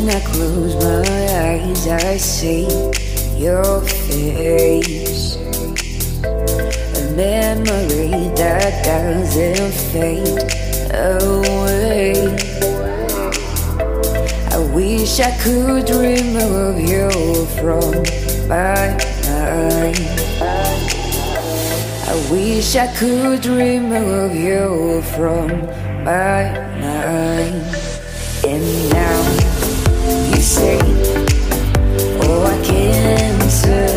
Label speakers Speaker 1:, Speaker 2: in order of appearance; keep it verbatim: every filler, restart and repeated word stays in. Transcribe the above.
Speaker 1: When I close my eyes, I see your face, a memory that doesn't fade away. I wish I could remove you from my mind. I wish I could remove you from my mind. And now you say, oh, I can't say